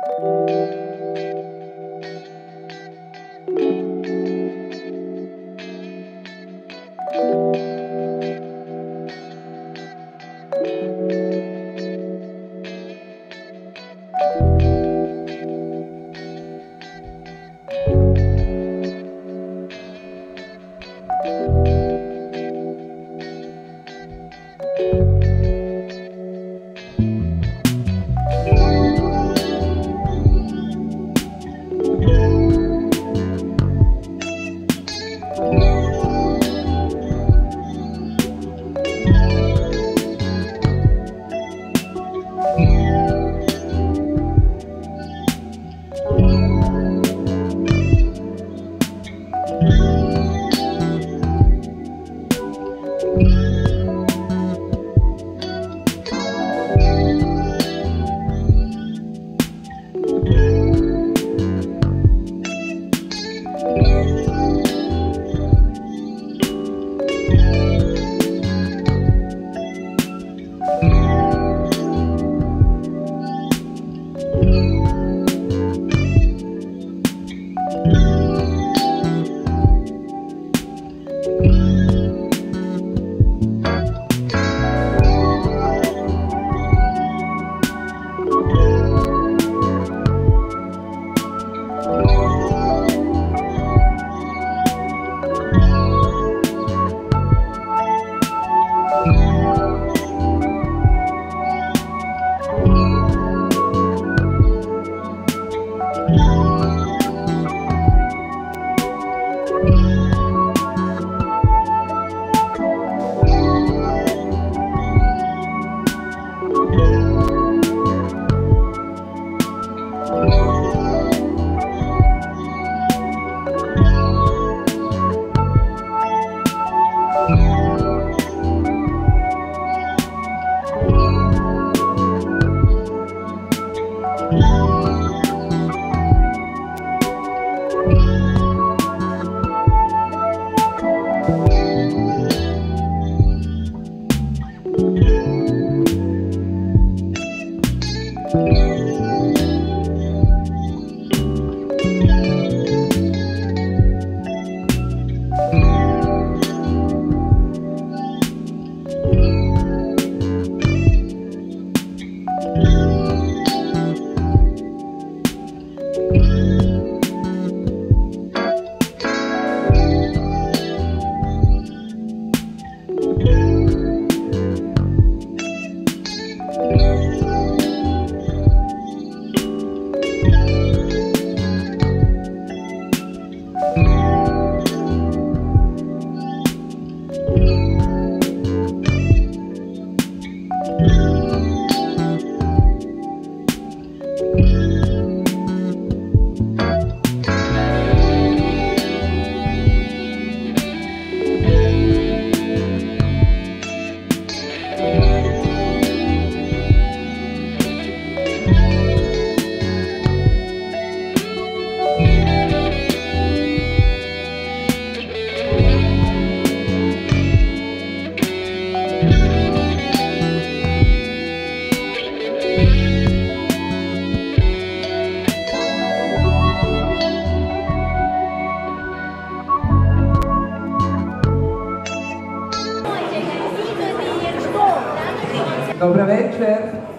Dobro večer,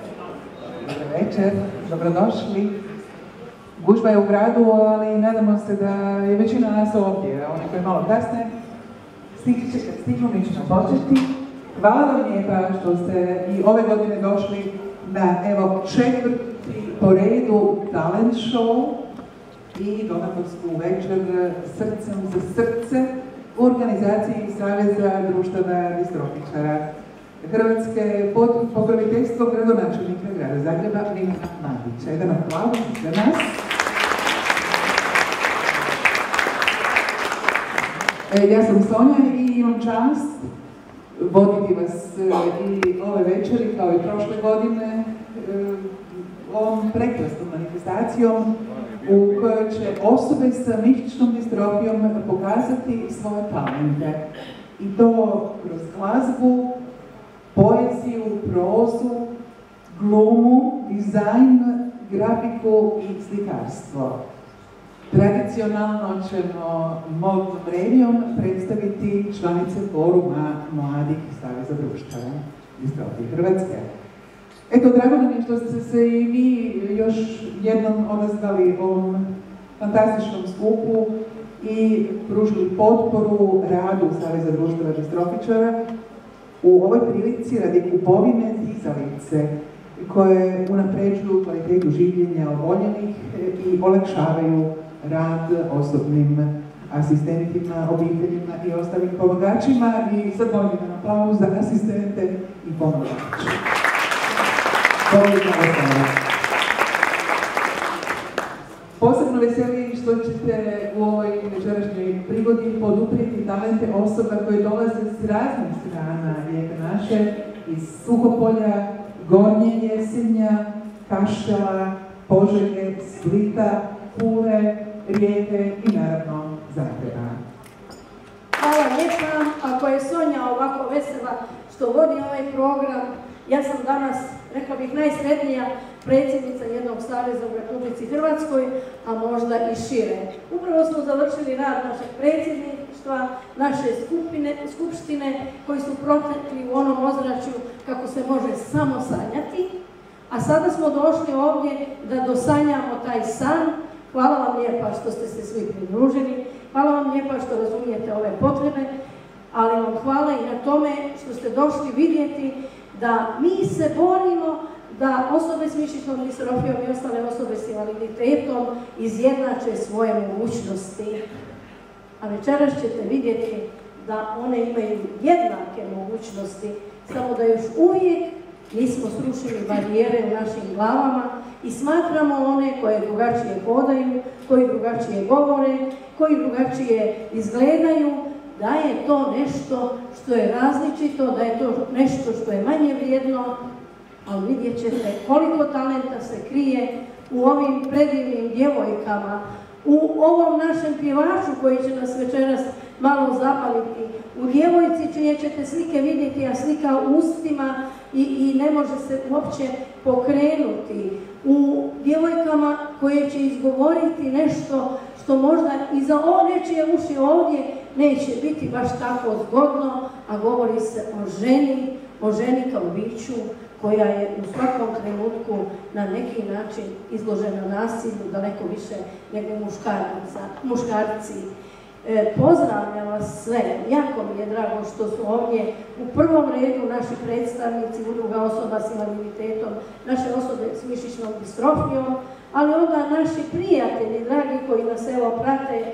dobrodošli. Gužva je u gradu, ali nadamo se da je većina nas ovdje, a oni koji malo kasne stižu, mi ćemo početi. Hvala vam lijepa što ste i ove godine došli na, evo, 4. po redu talent show i donatorsku večer Srcem za srce u organizaciji Saveza društava distrofičara Hrvatske pod pokroviteljstvom gradonačelnika grada Zagreba Milana Mandića. Jedan aplauz za nas. Ja sam Sonja i imam čast voditi vas i ove večeri kao i prošle godine ovom prekrasnom manifestacijom u kojoj će osobe sa mišićnom distrofijom pokazati svoje talente. I to kroz glazbu, poeziju, prozu, glumu, dizajn, grafiku i slikarstvo. Tradicionalno ćemo modnom revijom predstaviti članice Foruma mladih Saveza društava distrofije Hrvatske. Eto, drago nam je što ste se i vi još jednom odazvali ovom fantastičnom skupu i pružili potporu radu Saveza društava distrofičara u ovoj prilici radi kupovine dizalice koje unapređuju kvalitetu življenja oboljelih i olakšavaju rad osobnim asistentima, obiteljima i ostalim pomagačima. I sad molim na aplauz za asistente i pomagače. Posebno veseli što ćete u ovoj večerašnjoj prigodi poduprijeti talente osoba koje dolaze s raznih strana Lijepe naše, iz Suhopolja, Gornje Jesenja, Kaštela, Požege, Splita, Pule, Rijeke i naravno Zagreba. Hvala lijepa. Ako je Sonja ovako vesela što vodi ovaj program, ja sam danas, rekla bih, najsretnija predsjednica jednog saveza u Republici Hrvatskoj, a možda i šire. Upravo smo završili rad našeg predsjedništva, naše skupštine, koji su protekli u onom ozračju kako se može samo sanjati, a sada smo došli ovdje da dosanjamo taj san. Hvala vam lijepa što ste se svi pridružili, hvala vam lijepa što razumijete ove potrebe, ali vam hvala i na tome što ste došli vidjeti da mi se borimo da osobe s mišićnom distrofijom i ostale osobe s invaliditetom izjednače svoje mogućnosti. A večeras ćete vidjeti da one imaju jednake mogućnosti, samo da još uvijek nismo srušili barijere u našim glavama i smatramo one koje drugačije hodaju, koji drugačije govore, koji drugačije izgledaju, da je to nešto što je različito, da je to nešto što je manje vrijedno, ali vidjet ćete koliko talenta se krije u ovim predivnim djevojkama, u ovom našem pjevaču koji će nas večeras malo zapaliti, u djevojci čije ćete slike vidjeti, a slika u ustima i ne može se uopće pokrenuti, u djevojkama koje će izgovoriti nešto što možda i za nečije uši ovdje neće biti baš tako zgodno, a govori se o ženi kao biću koja je u svakom trenutku na neki način izložena nasilju daleko više nego muškarci. Pozdravljam vas sve, jako mi je drago što su ovdje u prvom redu naši predstavnici udruga osoba s invaliditetom, naše osobe s mišićnom distrofijom, ali onda naši prijatelji, dragi, koji nas evo prate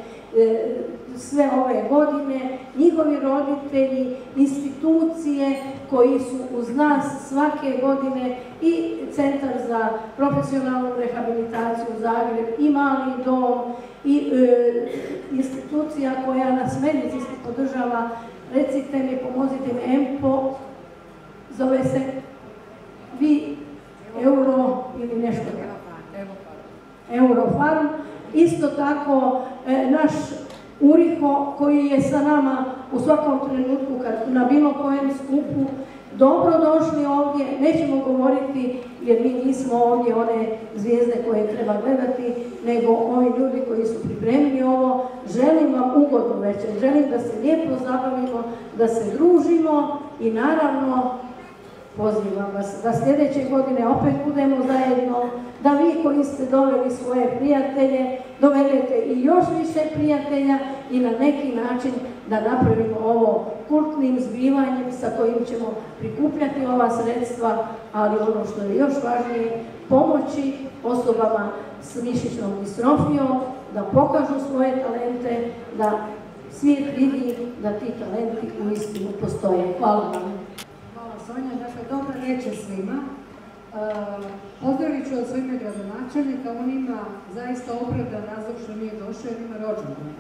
sve ove godine, njihovi roditelji, institucije koji su uz nas svake godine, i Centar za profesionalnu rehabilitaciju Zagreb, i Mali dom, i institucija koja nas medicinski podržava, recite mi, pomozite mi, EMPO, zove se Vi Euro ili nešto. Eurofarm. Isto tako naš Uriho koji je sa nama u svakom trenutku na bilo kojem skupu. Dobro došli ovdje, nećemo govoriti jer mi nismo ovdje one zvijezde koje treba gledati, nego ovi ljudi koji su pripremili ovo. Želim vam ugodnu večer, želim da se lijepo zabavimo, da se družimo i naravno pozivam vas da sljedeće godine opet budemo zajedno, da vi koji ste doveli svoje prijatelje, dovedete i još više prijatelja i na neki način da napravimo ovo kultnim zbivanjem sa kojim ćemo prikupljati ova sredstva, ali ono što je još važnije, pomoći osobama s mišićnom distrofijom da pokažu svoje talente, da svijet vidi da ti talenti uistinu postoje. Hvala vam. Sonja, dakle, dobra večer svima. Pozdravit ću od svojime gradonačelnika, on ima zaista opravdan razlog što nije došao jer ima rođendan.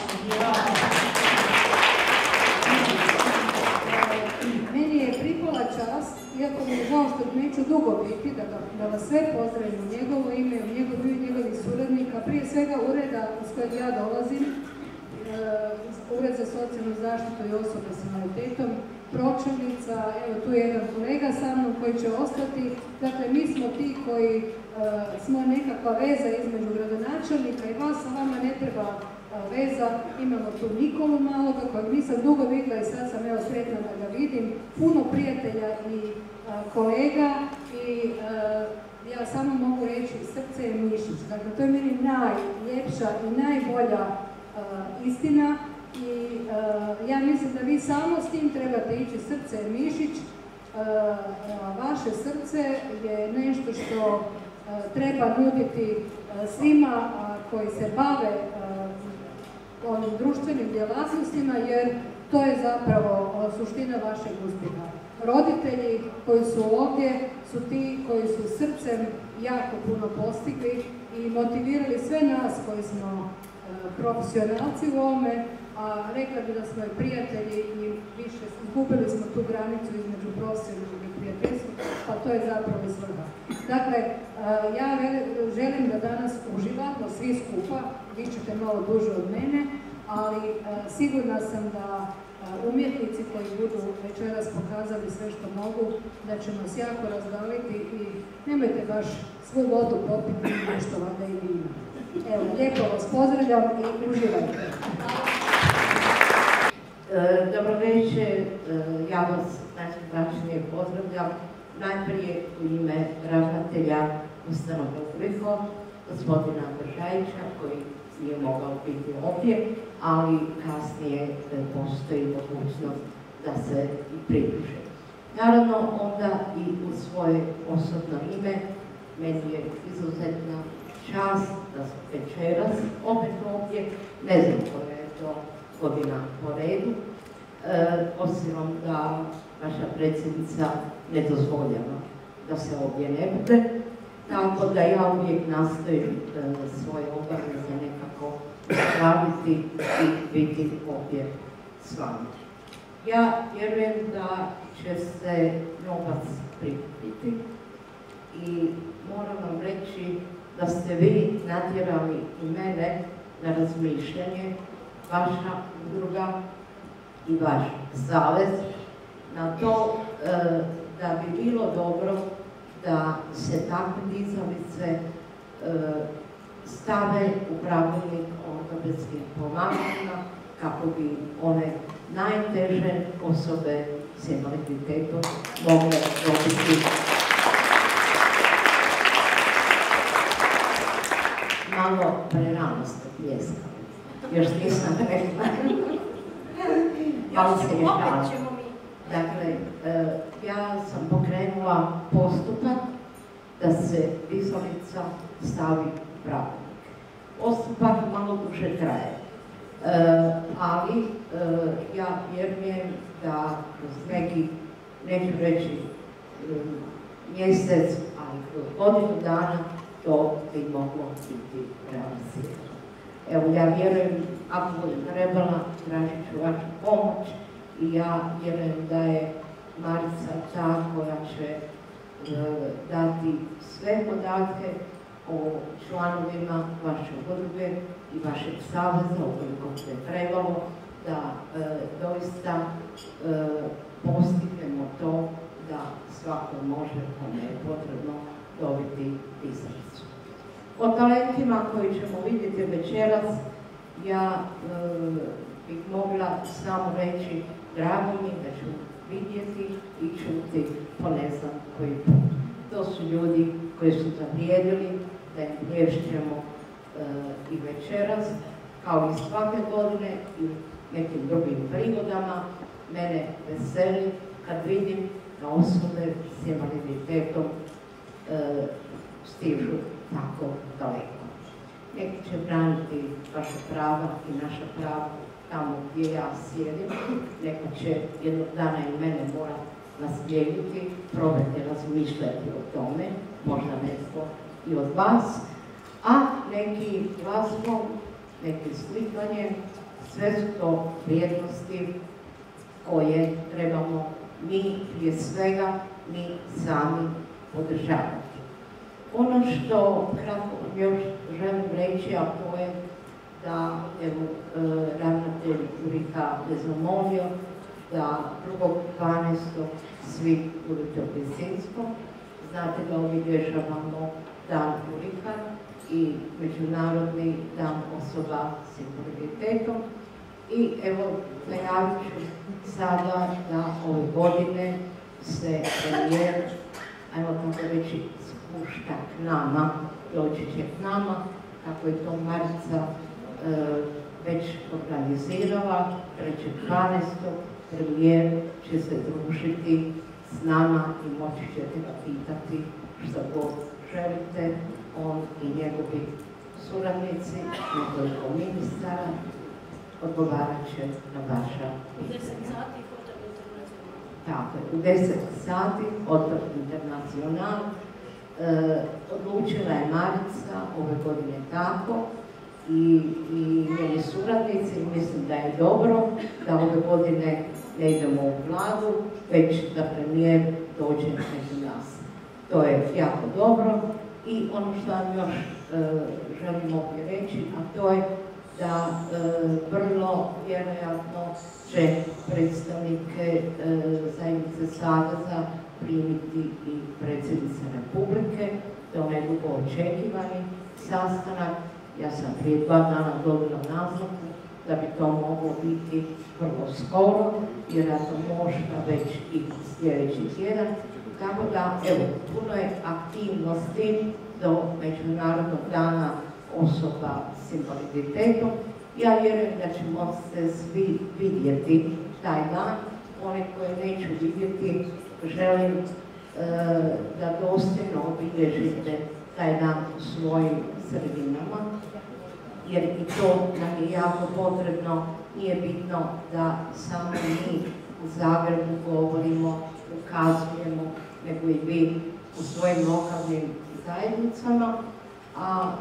Meni je pripala čast, iako mi je žao što neću dugo biti, da vas sve pozdravim u njegovo ime, u njegovih suradnika, prije svega ureda s kojeg ja dolazim, Ured za socijalnu zaštitu i osobe s invaliditetom, pročelnica, evo tu je jedan kolega sa mnom koji će ostati. Dakle, mi smo ti koji smo nekakva veza između gradonačelnika i vas, a vama ne treba veza. Imamo tu Nikolu maloga kojeg nisam dugo vidjela i sad sam evo sretna da ga vidim. Puno prijatelja i kolega i ja samo mogu reći srce je mišić. Dakle, to je meni najljepša i najbolja istina i ja mislim da vi samo s tim trebate ići, srce je mišić. Vaše srce je nešto što treba nuditi svima koji se bave ovim društvenim djelatnostima, jer to je zapravo suština vašeg uspjeha. Roditelji koji su ovdje su ti koji su srcem jako puno postigli i motivirali sve nas koji smo profesionalci u ovome, a rekla bi da smo i prijatelji i više izgubili smo tu granicu između profesionalnog i prijateljskog, pa to je zapravo i svrha. Dakle, ja želim da danas uživamo svi skupa, vi ćete malo duže od mene, ali sigurna sam da umjetnici koji budu večeras pokazali sve što mogu, da će nas jako razdaliti i nemojte baš svu vodu popiti nešto valjda i vino. Evo, lijepo vas pozdravljam i uživajte. Dobro večer, ja vas najsrdačnije pozdravljam. Najprije u ime ravnatelja ustanove URIHO, gospodina Bržajića, koji nije mogao biti ovdje, ali kasnije postoji mogućnost da se i pridruže. Naravno, onda i u svoje osobno ime, meni je izuzetna čast da sam večeras opet ovdje, ne znam koja je to godina po redu, obzirom da vaša predsjednica ne dozvoljava da se ovdje ne bude, tako da ja uvijek nastojim svoje obaveze nekako raditi i biti ovdje s vama. Ja vjerujem da će se novac prikupiti i moram vam reći da ste vi natjerali i mene na razmišljanje, vaša udruga i vaš savez, na to da bi bilo dobro da se takve dizalice stave u pravilnik o ortopedskim pomagalima kako bi one najteže osobe s invaliditetom mogle dobiti. Malo prerano ste pljeskali, još nisam rekla. Malo se je šala. Dakle, ja sam pokrenula postupak da se dizalica stavi u pravilnik. Postupak malo duže traje, ali ja vjerujem da kroz neki, neću reći mjesec, ali kroz godinu dana to bi moglo biti realizirano. Evo, ja vjerujem, ako budem trebala, tražit ću vašu pomoć i ja vjerujem da je Marica ta koja će dati sve podatke o članovima vaše udruge i vašeg saveza, ukoliko je trebalo, da doista postignemo to da svako može, kome je potrebno, dobiti dizalicu. O talentima koji ćemo vidjeti večeras, ja bih mogla samo reći, drago mi da ću vidjeti i čuti po ne znam koji put. To su ljudi koji su zavrijedili da im plješćemo i večeras, kao i svake godine i nekim drugim prigodama. Mene veseli kad vidim da osobe s invaliditetom stižu tako daleko. Neki će braniti vaša prava i naša prava tamo gdje ja sjedim, neko će jednog dana i mene mora naslijediti, probajte razmišljati o tome, možda netko i od vas, a neki glazbom, neki slikanjem, sve su to vrijednosti koje trebamo mi prije svega, mi sami podržavati. Ono što kratko još želim reći, a to je da ravnatelj URIHO je zamolio da 2.12. svi budete u Lisinskom. Znate da obilježavamo dan Urika i Međunarodni dan osoba s invaliditetom. I evo, najavit ću sada da ove godine se premijer, ajmo tako reći, spušta k nama, doći će k nama, kako je to Marica već organizirala, 3.12. premijer će se družiti s nama i moći ćete ga pitati što god želite, on i njegovi suradnici, nekoliko ministara, odgovarat će na vaša pitanja. Tako je, u 10 sati Hotel Internacional. Odlučila je Marica ove godine tako i njeni suradnici. Mislim da je dobro da ove godine ne idemo u Vladu, već da premijer dođe među nas. To je jako dobro i ono što vam još želim ovdje reći, a to je da vrlo vjerojatno će predstavnike zajednice Saveza primiti i predsjednica Republike. To je onaj dugo očekivani sastanak. Ja sam prije 2 dana dobila naznaku da bi to moglo biti vrlo skoro, vjerojatno možda već i sljedeći tjedan. Tako da, evo, puno je aktivnosti do Međunarodnog dana osoba s invaliditetom. Ja vjerujem da ćemo se svi vidjeti taj dan. One koje neću vidjeti, želim da dosljedno obilježite taj dan u svojim sredinama, jer i to nam je jako potrebno. Nije bitno da samo mi u Zagrebu govorimo, ukazujemo, nego i vi u svojim lokalnim zajednicama, a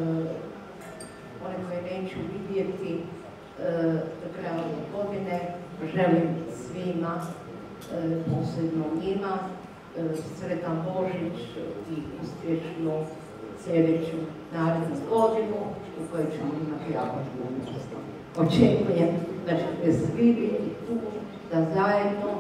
one koje neću vidjeti do kraja ove godine, želim svima, posebno njima, sretan Božić i uspješnu sljedeću narednu godinu u kojoj ćemo imati jako puno. Očekujem da ćete svi biti tu, da zajedno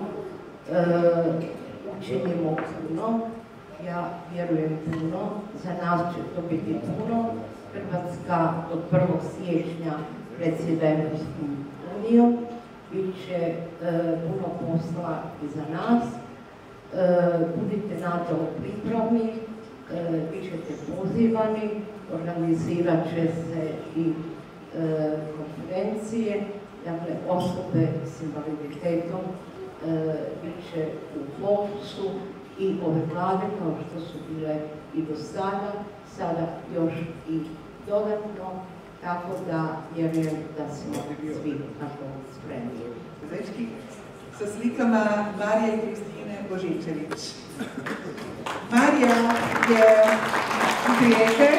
učinimo puno. Ja vjerujem puno, za nas će to biti puno. Hrvatska od 1. siječnja predsjeda Europskom unijom, bit će puno posla i za nas. Budite na to pripravni, bit ćete pozivani, organizirat će se i konferencije, dakle osobe s invaliditetom bit će u fokusu i ove vlade kao što su bile i do sada još i dodatno, tako da vjerujem da smo svi na to spremni. Sa slikama Marije i Kristine Božičević. Marija je iz Rijeke,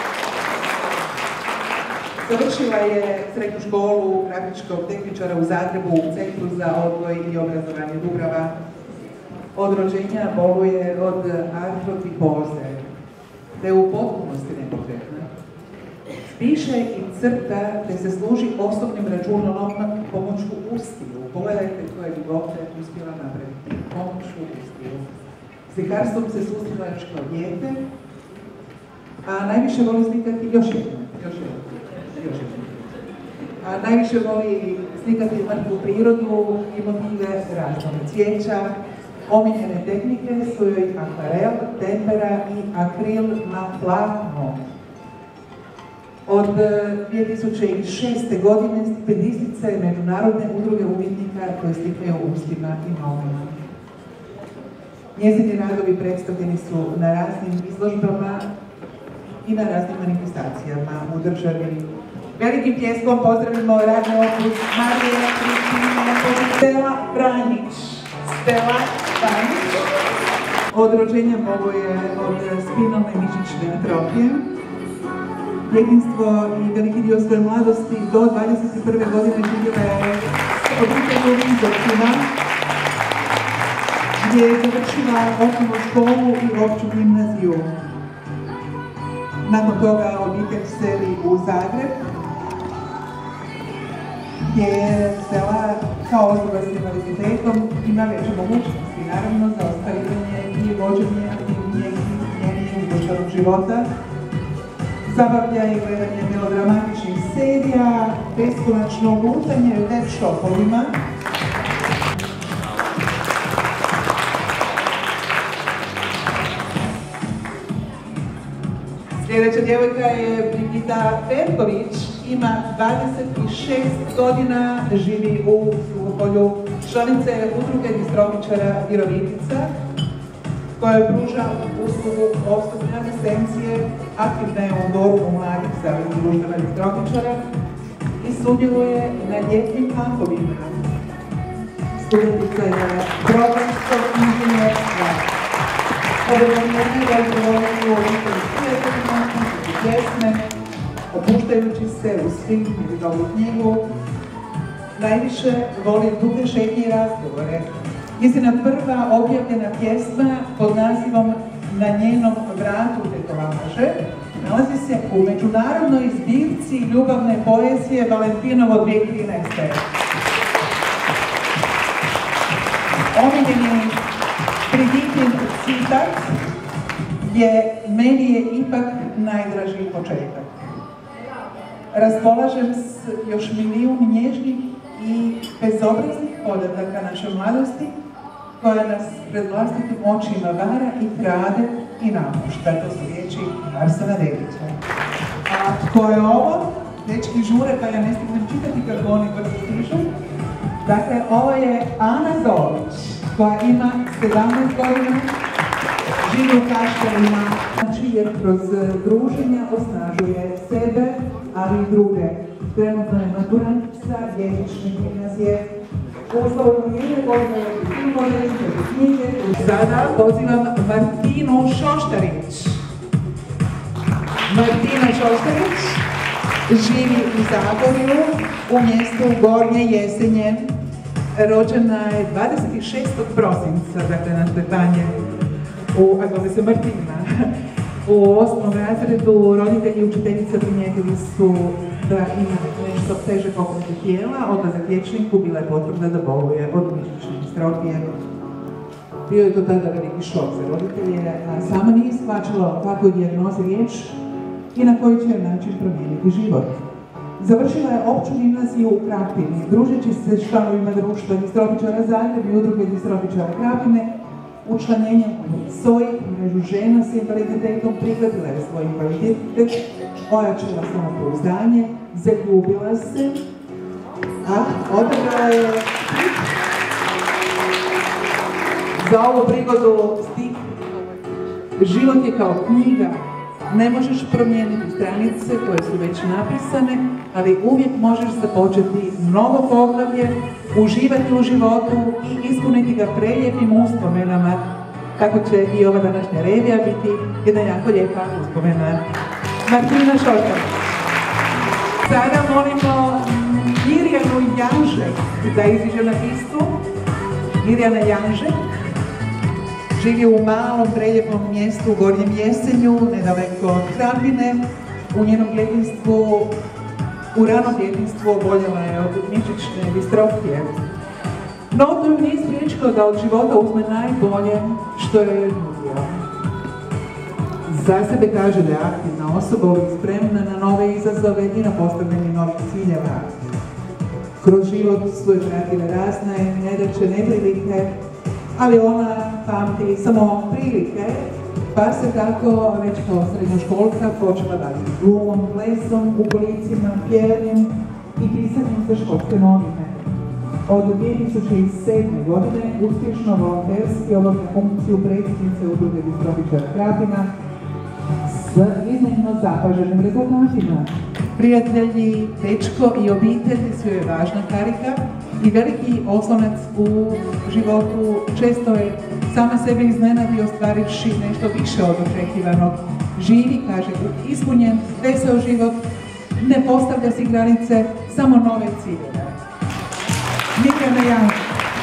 završila je srednju školu grafičkog tehničara u Zagrebu u Centru za odgoj i obrazovanje Dubrava. Od rođenja boluje od artrotipoze, te u potpunosti nepokretna. Piše i crta te se služi osobnim računom pomoću ustiju. Pogledajte koje ljubote uspjela napraviti. Pomoću ustiju. S slikarstvom se susrela još kao dijete, a najviše voli slikati još jedno. A najviše voli slikati mrtvu prirodu i motive raznog cvijeća. Omiljene tehnike su joj akvarel, tempera i akril na platno. Od 2006. godine stipendistica je Međunarodne udruge umjetnika koje slikaju ustima i nogama. Njezini radovi predstavljeni su na raznim izložbama i na raznim manifestacijama u državi. Velikim pljeskom pozdravimo radni opus Marije Kristine Stela Branjić. Od rođenja boluje od spinalne mišićne atrofije. Djetinjstvo i veliki dio svoje mladosti do 21. godine živjela je obitelj u Vizovcima, gdje je završila osnovnu školu i opću gimnaziju. Nakon toga obitelj seli u Zagreb, gdje je sela kao osoba s invaliditetom ima veće mogućnosti, naravno, za ostvarivanje i vođenje aktivnije i sunčanog života. Zabavlja i gledanje melodramatičnih serija, beskonačno lutanje u web shopovima. Sljedeća djevojka je Brigita Perković, ima 26 godina, živi u Suhopolju, članica je udruge distrofičara Virovitica, koja pruža uslugu osobne asistencije, aktivna je u Doru mladih saveza društava distrofičara i sudjeluje na ljetnim kampovima. Studentica je programskog inženjerstva. Obavljena je razgovoriti u obitelji prijateljima, pjesme, opuštajući se u svim individualnu knjigu. Najviše voli duge šetnje i razgovore. Njezina prva objavljena pjesma pod nazivom Na njenom vratu tetovaže nalazi se u međunarodnoj zbirci ljubavne poezije Valentinovo 2013. Omiljeni Brigitin citat meni je ipak najdraži početak. Raspolažem s još milijun nježnih i bezobraznih podataka naše mladosti, koja nas pred vlastitim očima vara i krade i napušta. To su riječi Arsena Dedića. A tko je ovo? Dečki žure, pa ja ne stignem čitati kako oni brzo stižu. Dakle, ovo je Ana Zović, koja ima 17 godina, živi u Kaštelima, jer kroz druženja osnažuje sebe, ali i druge. Trenutno je maturantica jezične gimnazije. Sada pozivam Martinu Šoštarić. Martina Šoštarić živi u Zagorju, u mjestu Gornje Jesenje. Rođena je 26. prosinca, dakle na Štefanje, a zove se Martina. U 8. razredu roditelji i učiteljica primijetili su da ima nešto teže pokretne tijela, odlazak liječniku, bila je potvrda da boluje od mišićne distrofije. Bio je to tada veliki šok za roditelje, a sama nije shvaćala kakvoj dijagnozi riječ i na koji će način promijeniti život. Završila je opću gimnaziju u Krapini, družeći se s članovima društva distrofičara Zagreb i udruge distrofičara Krapine. Učlanjenjem u SOI, mrežu žena s invaliditetom, prihvatila je svoj invaliditet, ojačala samopouzdanje, zaljubila se, a odabrala je za ovu prigodu stih: život je kao knjiga, ne možeš promijeniti stranice koje su već napisane, ali uvijek možeš započeti novo poglavlje, uživati u životu i ispuniti ga prelijepim uspomenama, kako će i ova današnja revija biti jedna jako lijepa uspomena. Martina Šoštarić. Sada molimo Mirjanu Janžek da iziđe na pistu. Mirjana Janžek živi u malom prelijepom mjestu u Gornjem Jesenju, nedaleko od Krapine. U njenom djetinjstvu, u ranom djetinjstvu oboljela je od mišićne distrofije. No, to ju nije spriječilo da od života uzme najbolje što je nudio. Za sebe kaže da je aktivna osoba, uvijek spremna na nove izazove i na postavljanje novih ciljeva. Kroz život su je pratile razne nedaće, neprilike, ali ona pamti samo prilike, pa se tako već kao srednjoškolka počela baviti glumom, plesom, u kolicima, pjevanjem i pisanjem za školske novine. Od 2007. godine uspješno volonterski obavlja funkciju predsjednice udruge distrofičara Krapina s iznimno zapaženim rezultatima. Prijatelji, dečko i obitelji su joj važna karika i veliki oslonac u životu. Često je sama sebe iznenadi ostvarivši nešto više od očekivanog. Živi, kaže, ispunjen, veseo život, ne postavlja si granice, samo nove ciljeve. Mirjana Janžek.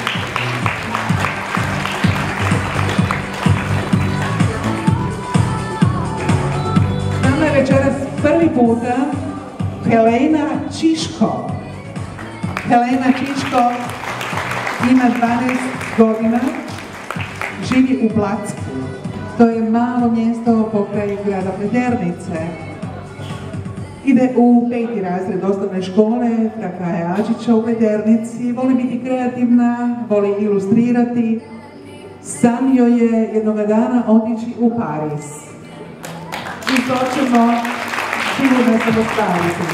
Nama je večeras prvi puta Helena Čiško. Helena Čiško ima 12 godina, živi u Blacku. To je malo mjesto pokraj grada Pleternice. Ide u 5. razred osnovne škole Frakaja Ađića u Pleternici. Voli biti kreativna, voli ilustrirati. San joj je jednoga dana otići u Pariz. I to ćemo sigurno se dostaviti.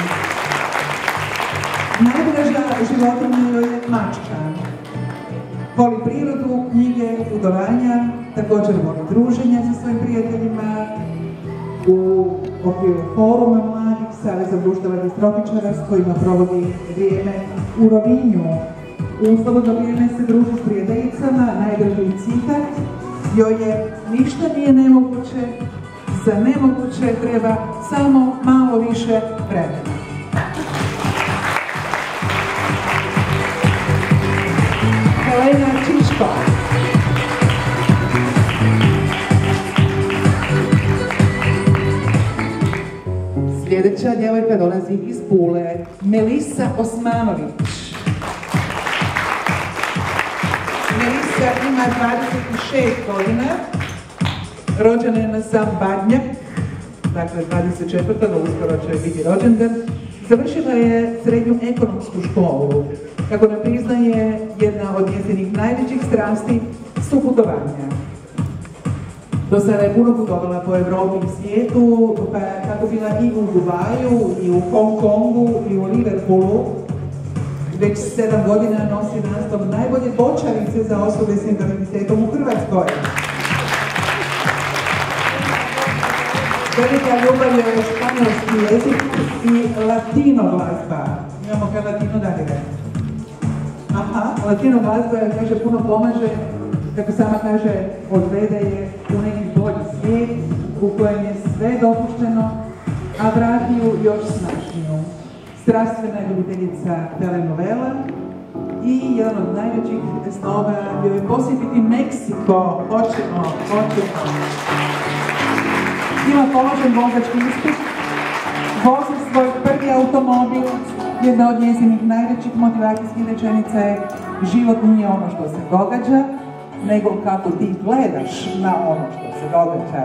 Najdraža životinja joj je mačka. Voli prirodu, knjige, putovanja, također voli druženja sa svojim prijateljima u okviru foruma mladih Saveza društava distrofičara s kojima provodi vrijeme u Rovinju. U slobodno vrijeme se druži s prijateljicama, najdraži citat joj je ništa nije nemoguće, za nemoguće treba samo malo više vremena. Helena Čičko. Sljedeća djevojka dolazi iz Pule, Melisa Osmanović. Melisa ima 26 godina, rođena je na sam Badnjak, dakle 24. no uskoro će biti rođendan. Završila je srednju ekonomsku školu. Kako nam priznaje, jedna od njezinih najvećih strasti su putovanja. Do sada je puno putovala po Evropi i svijetu, pa tako bila i u Dubaju, i u Hong Kongu, i u Liverpoolu. Već 7 godina nosi naslov najbolje bočarice za osobe s invaliditetom u Hrvatskoj. Velika ljubav je španjolski jezik i latino glazba. Imamo kaj latino dalje. Aha, latino glazba je, kaže, puno pomaže, kako sama kaže, odvede je u neki bolji svijet u kojem je sve dopušteno, a vrati ju još snažniju. Strastvena je ljubiteljica telenovela i jedan od najvećih snova joj je posjetiti Meksiko. Hoćemo. Ima položen vozački ispit, vozi svoj prvi automobil. Jedna od njezinih najvećih motivacijskih rečenica je: život nije ono što se događa, nego kako ti gledaš na ono što se događa.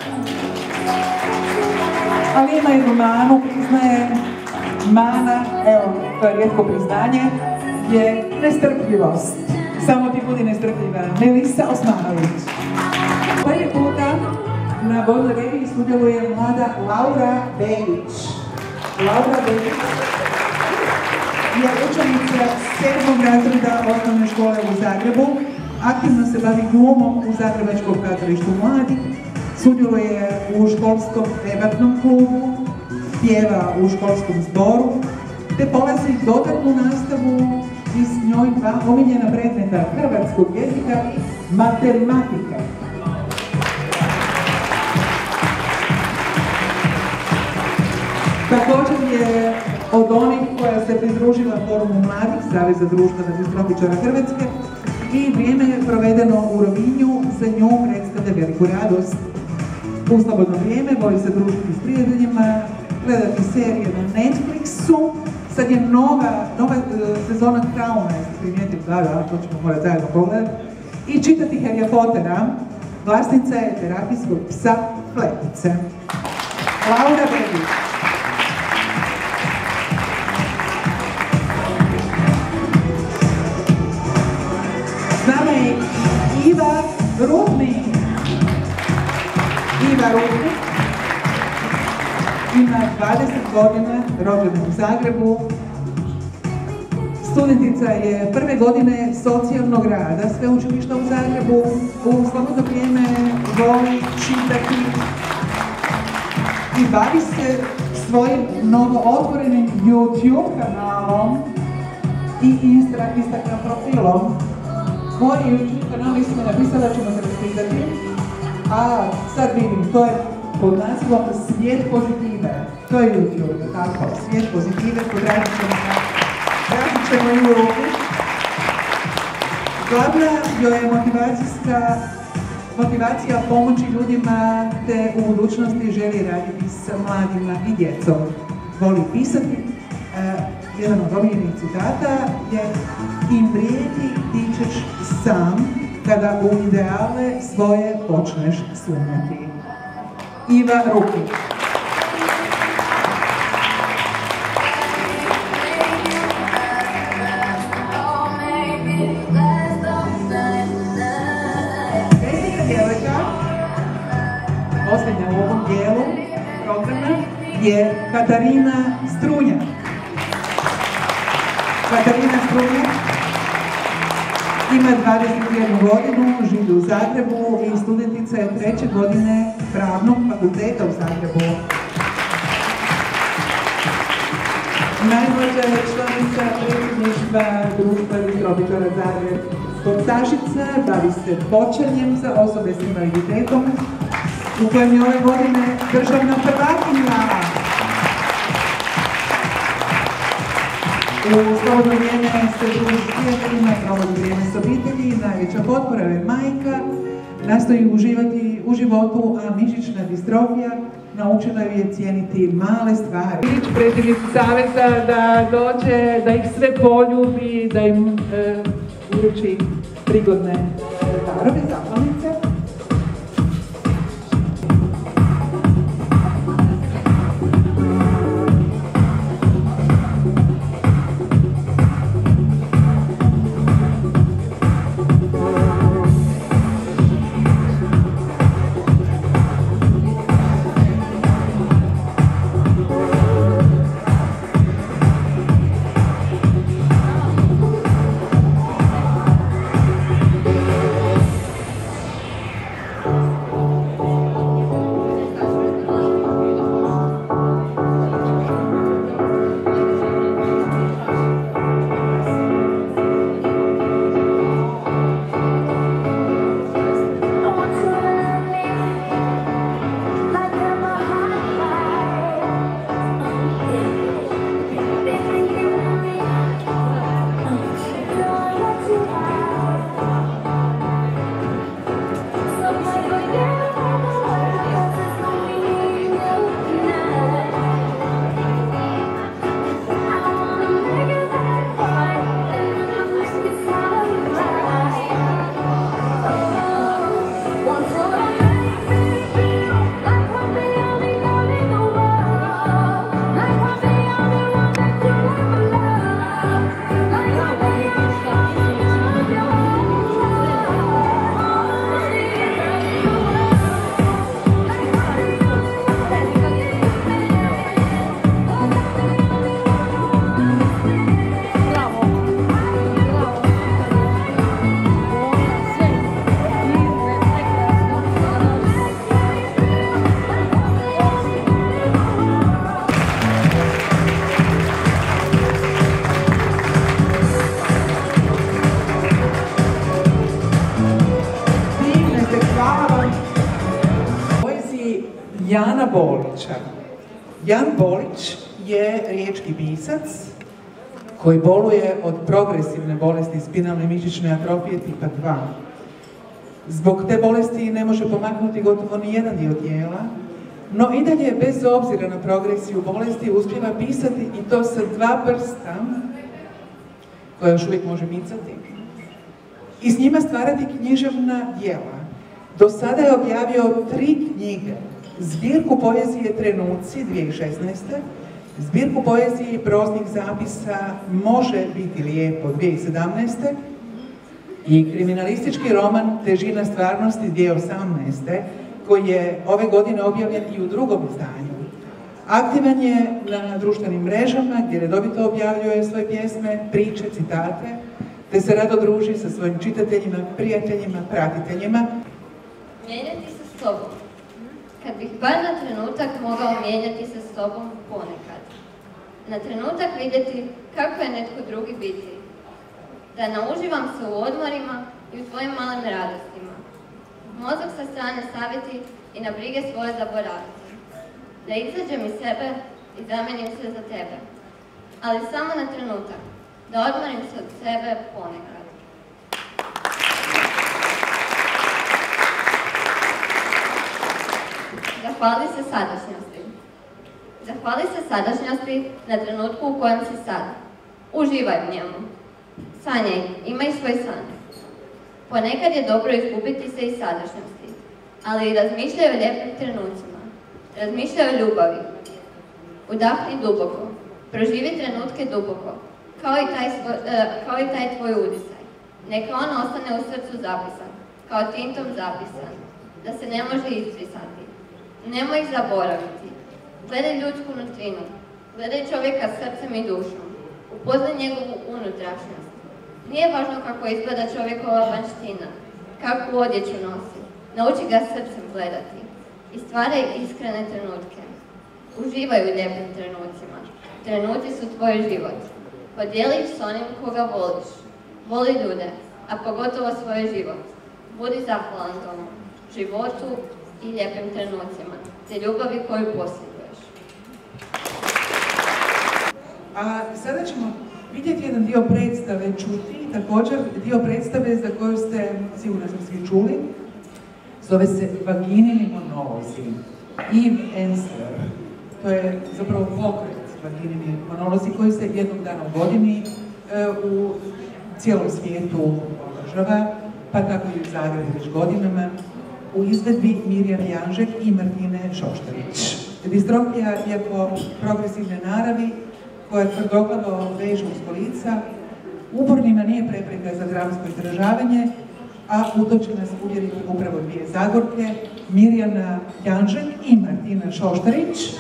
Ali ima jednu manu, priznaje. Mana, evo, to je rijetko priznanje, je nestrpljivost. Samo ti budi nestrpljiva. Melisa Osmanović. Prvi puta na vodnoj reviji sudjeluje mlada Laura Begić. Laura Begić je učenica 7. razreda osnovne škole u Zagrebu. Aktivno se bavi glumom u Zagrebačkom kazalištu mladih. Sudjeluje u školskom debatnom klubu, pjeva u školskom zboru, te polazi dodatnu nastavu i s njoj 2 omiljena predmeta hrvatskog jezika i matematike. Također je od onih koja se pridružila forumu mladih Saveza društava distrofičara Hrvatske i vrijeme je provedeno u Rovinju za nju predstavlja veliku radost. U slobodno vrijeme voli se družiti s prijateljima, gledati serije na Netflixu. Sad je nova sezona Crowna, jeste primijetili, da, to ćemo morati zajedno pogledati. I čitati Harryja Pottera. Vlasnica je terapijskog psa Flepice. Laura Begić. S nama je Iva Rudnik. Iva Rudnik ima 20 godina, rođena u Zagrebu. Studentica je 1. godine socijalnog rada sveučilišta u Zagrebu. U slobodno vrijeme voli čitati i bavi se svojim novootvorenim YouTube kanalom i Instagram profilom. Moj YouTube kanal smo napisali da ćemo se raspitati, a sad vidim, to je pod nazivom Svijet pozitive. To je YouTube, tako, Svijet pozitive, podradit ćemo i u ruku. Glavna joj je motivacija pomoći ljudima, te u budućnosti želi raditi s mladima i djecom. Voli pisati. Jedan od omiljenih citata je: im vrijedi ti ćeš sam, kada u ideale svoje počneš sumnjati. Iva Rukić. Deseta djevojka, posljednja u ovom dijelu programa, je Katarina Strunjak. Katarina Strunjak ima 21 godinu, živi u Zagrebu i studentica je 3. godine Pravnog fakulteta u Zagrebu. Najmlađa je članica predsjedništva Društva elektrobičara Zagreb Sportašica, bavi se počanjem za osobe s invaliditetom, u kojem je ove godine državna prvakinja. U slobodno vrijeme se druži s prijateljima, provodi vrijeme s obitelji, najveća potpora je majka, nastoji uživati u životu, a mišićna distrofija naučila je cijeniti male stvari. Predsjednici Saveza da dođe, da ih sve poljubi, da im uruči prigodne darove, zahvalnice. Jana Bolića. Jan Bolić je riječki pisac koji boluje od progresivne bolesti spinalne mišićne atrofije tipa 2. Zbog te bolesti ne može pomaknuti gotovo ni jedan dio tijela, no i dalje bez obzira na progresiju bolesti uspijeva pisati i to sa 2 prsta koja još uvijek može micati i s njima stvarati književna djela. Do sada je objavio 3 knjige. Zbirku poezije Trenuci 2016. Zbirku poezije i proznih zapisa Može biti lijepo 2017. I kriminalistički roman Težina stvarnosti 2018. koji je ove godine objavljen i u 2. izdanju. Aktivan je na društvenim mrežama gdje redovito objavljuje svoje pjesme, priče, citate, te se rado druži sa svojim čitateljima, prijateljima, pratiteljima. Mijenjati se s sobom. Kad bih bar na trenutak mogao mijenjati se s sobom ponekad. Na trenutak vidjeti kako je netko drugi biti. Da nauživam se u odmorima i u svojim malim radostima. Mozak sa strane savjeti i na brige svoje zaboraviti. Da izađem iz sebe i zamenim se za tebe. Ali samo na trenutak. Da odmorim se od sebe ponekad. Zahvali se sadašnjosti. Zahvali se sadašnjosti na trenutku u kojem si sad. Uživaj u njemu. Sanjaj, imaj svoj san. Ponekad je dobro izgubiti se iz sadašnjosti, ali i razmišljaj o lijepim trenucima. Razmišljaj o ljubavi. Udahni duboko. Proživi trenutke duboko, kao i taj tvoj udisaj. Neka on ostane u srcu zapisan, kao tintom zapisan, da se ne može izbrisati. Nemoj ih zaboraviti. Gledaj ljudsku nutrinu, gledaj čovjeka srcem i dušom. Upoznaj njegovu unutrašnjost. Nije važno kako izgleda čovjekova vanština, kakvu odjeću nosi. Nauči ga srcem gledati i stvaraj iskrene trenutke. Uživaj u lijepim trenucima. Trenuci su tvoj život. Podijeli ih s onim koga voliš. Voli ljude, a pogotovo svoj život. Budi zahvalan tomu, životu i lijepim trenucima, te ljubavi koju posjeduješ. A sada ćemo vidjeti jedan dio predstave, čuti također dio predstave za koju ste, sigurno sam svi čuli, zove se Vaginini monolozi. Yves Ensler. To je zapravo pokret Vaginini monolozi koji se jednog dana u godini u cijelom svijetu održava, pa tako i u Zagrebu već godinama, u izvedbi Mirjane Janžek i Martine Šoštarić. Distrofija, iako progresivne naravi, koja tvrdoglavo veže uz kolica, upornima nije prepreka za dramsko izdržavanje, a u to će nas uvjeriti upravo dvije Zagorke, Mirjana Janžek i Martina Šoštarić.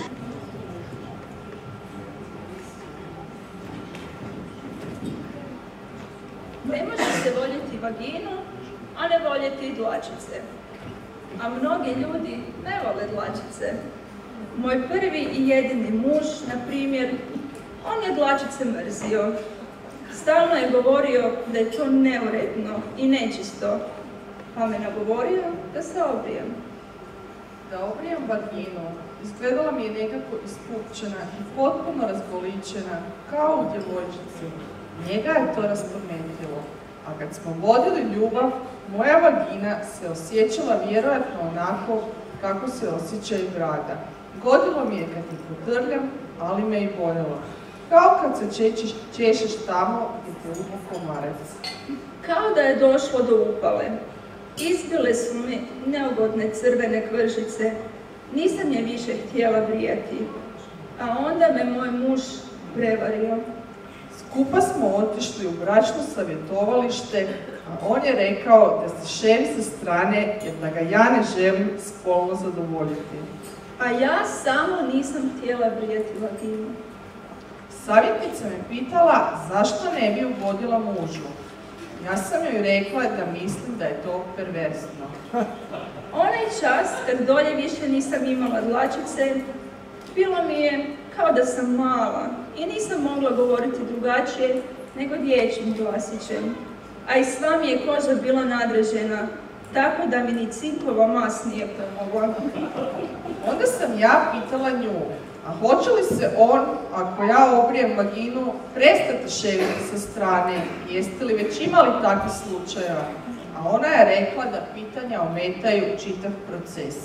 Ne može se voljeti vaginu, a ne voljeti dlačice. A mnogi ljudi ne vole dlačice. Moj prvi i jedini muž, na primjer, on je dlačice mrzio. Stalno je govorio da je to neuredno i nečisto, pa me nagovorio da se obrijem. Da obrijem vaginu, izgledala mi je nekako ispupčena i potpuno razgoličena, kao u djevojčici. Njega je to raspametilo, a kad smo vodili ljubav, moja vagina se osjećala vjerojatno onako kako se osjeća i brada. Godilo mi je kad je podrljam, ali me i boljelo. Kao kad se češeš tamo gdje te upo komarac. Kao da je došlo do upale. Izbile su mi neugodne crvene kvržice. Nisam je više htjela brijati. A onda me moj muž prevario. Skupa smo otišli u bračno savjetovalište, a on je rekao da se šeri sa strane jer da ga ja ne želim spolno zadovoljiti. A ja samo nisam htjela brijati vaginu. Savjetnica me pitala zašto ne bi ugodila mužu. Ja sam joj rekla da mislim da je to perverzno. Onaj čas, kad dolje više nisam imala dlačice, bilo mi je kao da sam mala i nisam mogla govoriti drugačije nego dječjim glasićem. A i sva mi je koža bila nadređena, tako da mi ni cinkova mast nije pomogla. Onda sam ja pitala nju, a hoće li se on, ako ja obrijem vaginu, prestati šeriti sa strane? Jeste li već imali takvih slučajeva? A ona je rekla da pitanja ometaju čitav proces.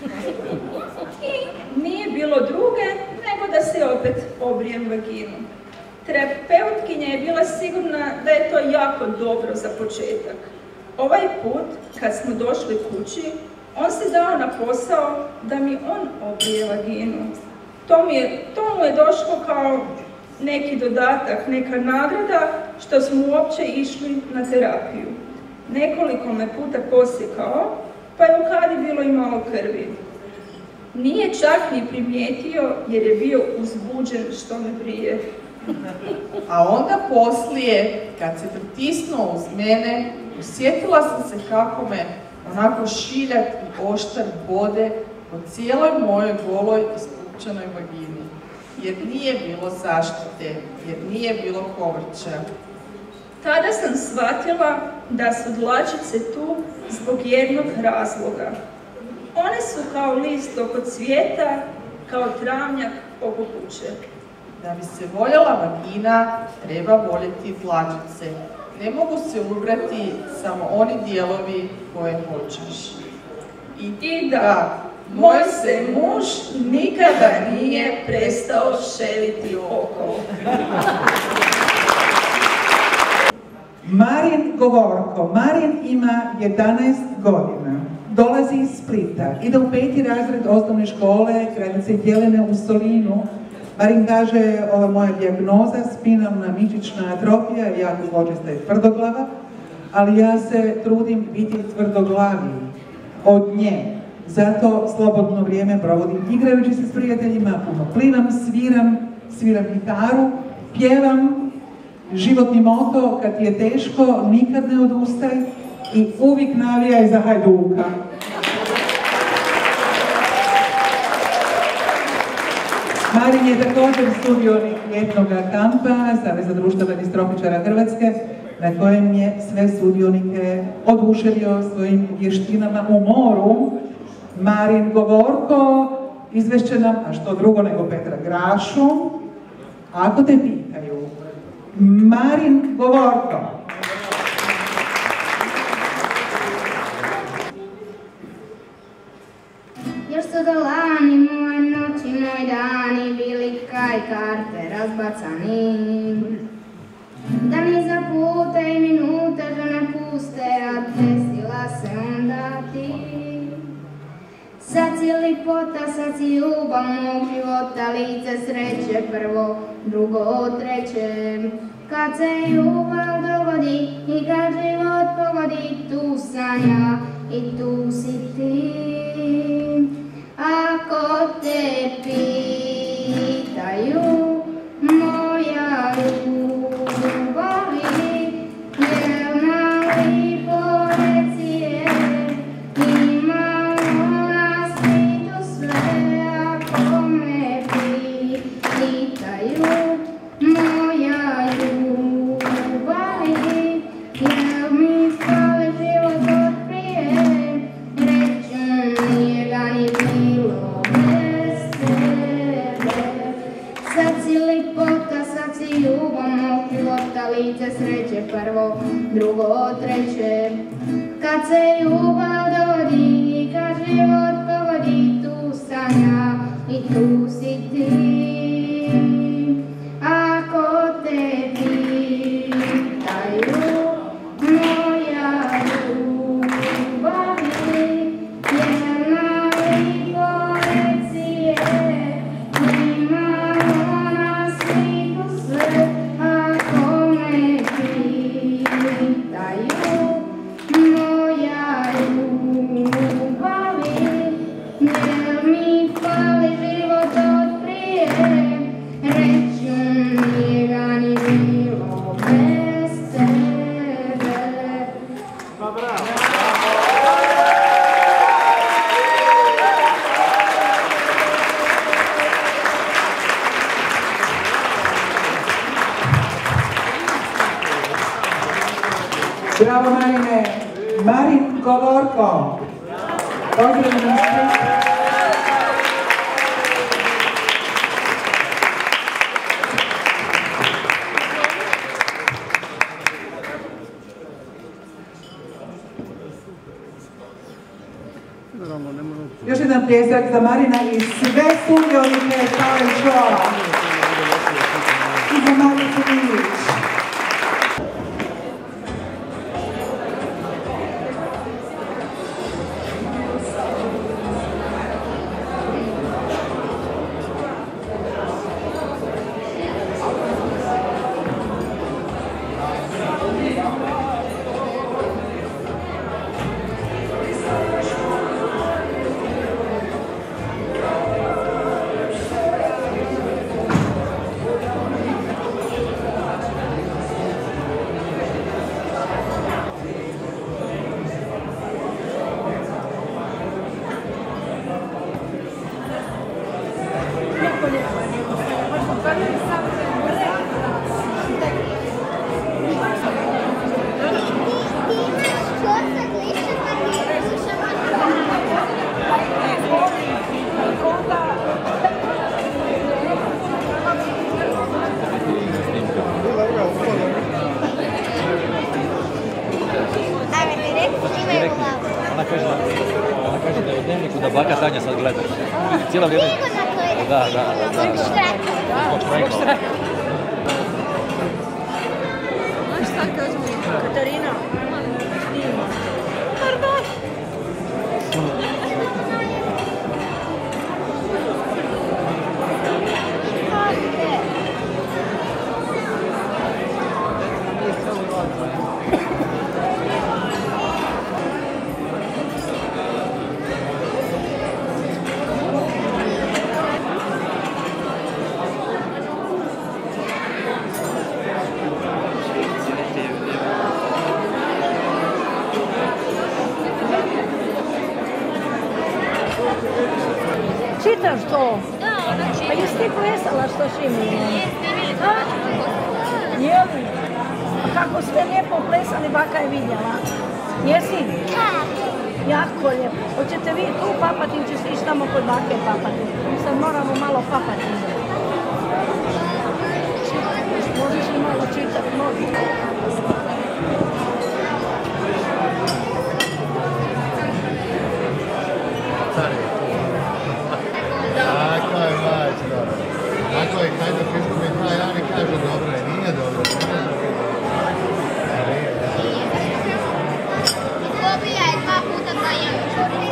I nije bilo druge nego da se opet obrijem vaginu. Terapeutkinja je bila sigurna da je to jako dobro za početak. Ovaj put, kad smo došli kući, on se dao na posao da mi on obrije vaginu. To mu je došlo kao neki dodatak, neka nagrada što smo uopće išli na terapiju. Nekoliko me puta posjekao, pa je u kadi bilo i malo krvi. Nije čak ni primijetio jer je bio uzbuđen što me brije. A onda poslije, kad se pritisnuo uz mene, osjetila sam se kako me onako šiljak i oštar bode po cijeloj mojoj goloj ispupčanoj vagini. Jer nije bilo zaštite, jer nije bilo povrća. Tada sam shvatila da su dlačice tu zbog jednog razloga. One su kao list oko cvijeta, kao travnjak oko kuće. Da bi se voljela vagina, treba voljeti dlačice. Ne mogu se ubrati samo oni dijelovi koje hoćeš. I da, moj se muž nikada nije prestao šeriti oko. Marin Govorko. Marin ima 11 godina. Dolazi iz Splita. Ide u 5. razred osnovne škole kraljice Jelene u Solinu. Marin kaže, ova moja dijagnoza, spinalna mišićna atrofija, jako zločesta i tvrdoglava, ali ja se trudim biti tvrdoglaviji od nje. Zato slobodno vrijeme provodim igrajući se s prijateljima, puno plivam, sviram gitaru, pjevam. Životni moto, kad ti je teško, nikad ne odustaj i uvijek navijaj za Hajduka. Marin je također sudionik ljetnog kampa Saveza društava distrofičara Hrvatske, na kojem je sve sudionike oduševio svojim vještinama u moru. Marin Govorko izvešće nam, a što drugo nego Petra Grašu, ako te pitaju. Marin Govorko. Još su dolani moje noći, moji dani, bili kaj karte razbacani. Da mi za puta i minute žene puste, a desila se onda ti. Sad si lipota, sad si ljubav mog života, lice sreće, prvo, drugo, treće. Kad se ljubav dogodi i kad život pogodi, tu sam ja i tu si ti. Ako te pitaju, moja ljubavi, jel na lipo reci je, ima na svijetu sve. Ako me pitaju, moja ljubavi, jel mi fali život od prije, reću nije ga ni bilo bez tebe. Sad si lipota, sad si ljubav mog života, lice sreće, prvo, drugo, treće. Kad se ljubav dogodi, kad život pogodi, tu sam ja i tu si ti. Ako te pitaju, moja ljubavi, jel na lipo reci je, ima na svijetu sve. Ako me pitaju, moja ljubavi, jel mi fali život od prije, reću nije ga ni bilo bez tebe. Bravo Marine. Marin Govorko. Pozdravljam sve. Još jedan pljesak za Marina i sve sudionike talent showa. I za Maricu Milić. Ona kaže da je u dnevniku da baka Tanja sad gledaš. Cijelo vrijeme. Da. Zbog štrajka. Znaš šta kažu? Čitaš to? Da, ona čita. Pa jesi ti plesala što Šimi? Jeli? Pa kako ste lijepo plesali, baka je vidjela. Jesi? Jako lijepo. Hoćete vi tu papati ili ćeš ići tamo kod bake papati? Mi sad moramo malo papati. Možeš li malo čitati? Možeš. Tako je, baš dobro. Tako je, kaj da pristupi taj, ja ne kažu dobro, nije dobro. Dobija je 2 puta za jedan.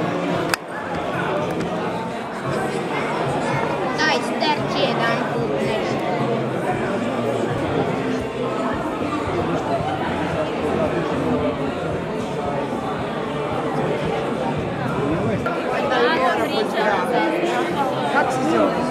Daj, sterči jedan put nešto. Kako si se